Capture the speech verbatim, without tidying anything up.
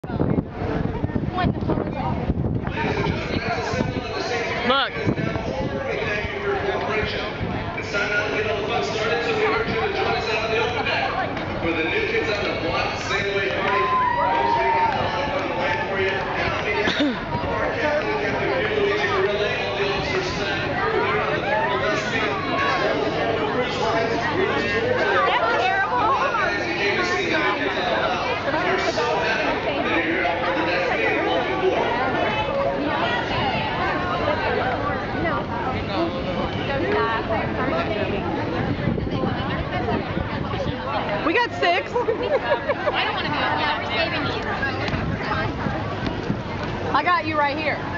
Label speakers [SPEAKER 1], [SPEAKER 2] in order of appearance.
[SPEAKER 1] Look.
[SPEAKER 2] It's time now to get all the fun started, so we urge you to join us out on the open deck. For the new kids on the block, sail away party. Folks, we got a lot of fun planned for you. And on behalf of our captain, Captain Luigi Gorilla, all the officers tonight, we're here on the Marvel Dusty, as well as all the cruise lines, cruise tours, and all the guys who came to see the new kids all out. We're so happy that you're here on the Dusty and welcome aboard.
[SPEAKER 1] We got six.
[SPEAKER 3] I don't want to go. Yeah, we're saving you.
[SPEAKER 1] I got you right here.